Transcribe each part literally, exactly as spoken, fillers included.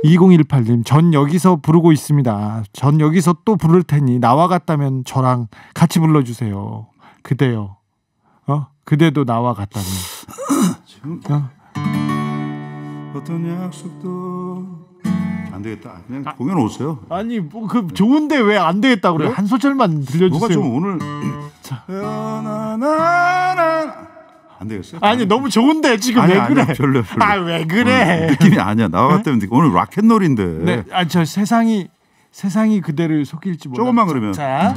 이공일팔 님, 전 여기서 부르고 있습니다. 전 여기서 또 부를 테니 나와 같다면 저랑 같이 불러주세요. 그대요. 어? 그대도 나와 같다면. 지금 어? 어떤 약속도 안 되겠다. 그냥 아, 공연 오세요. 아니 뭐 그 좋은데 왜 안 되겠다 그래? 한 소절만 들려주세요. 뭐가 좀 오늘 자. 안 되겠어요? 아니 너무 좋은데 지금 아니, 왜 아니, 그래? 별로 별로. 아 왜 그래? 어, 느낌이 아니야. 나와 같다면 네? 오늘 락앤롤인데. 네, 아 저 세상이 세상이 그대를 속일지 몰라. 조금만 그러면. 자.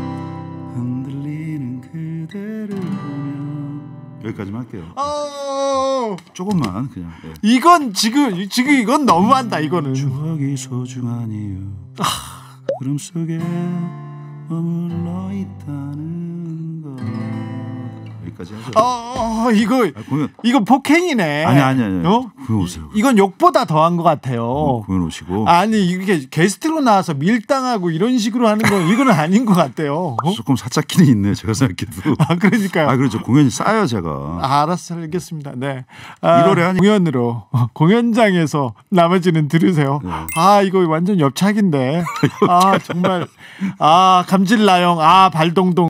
흔들리는 그대를 보면 여기까지만 할게요. 어... 조금만 그냥. 네. 이건 지금 지금 이건 너무한다 이거는. 추억이 소중한 이유. 아. 구름 속에 머물러 있다는 거. 여기까지 하죠. 어, 이거 아, 공연. 이거 폭행이네. 아니 아니 아니. 어? 공연 오세요. 이건 욕보다 더한 것 같아요. 어, 공연 오시고. 아니 이게 게스트로 나와서 밀당하고 이런 식으로 하는 건 이거는 아닌 것 같아요. 어? 조금 사착기는 있네 제가 생각해도. 아 그러니까요. 아 그렇죠. 공연이 쌓여 제가. 아, 알았어 알겠습니다. 네. 아, 일월에 하니 공연으로 공연장에서 나머지는 들으세요. 네. 아 이거 완전 엽착인데. 아 정말 아 감질나영 아 발동동.